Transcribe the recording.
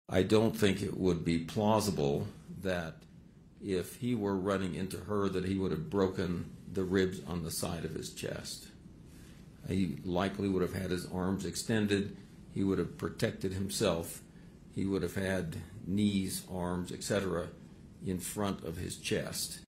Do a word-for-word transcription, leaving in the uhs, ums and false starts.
I don't think it would be plausible that if he were running into her that he would have broken the ribs on the side of his chest. He likely would have had his arms extended. He would have protected himself. He would have had knees, arms, et cetera in front of his chest.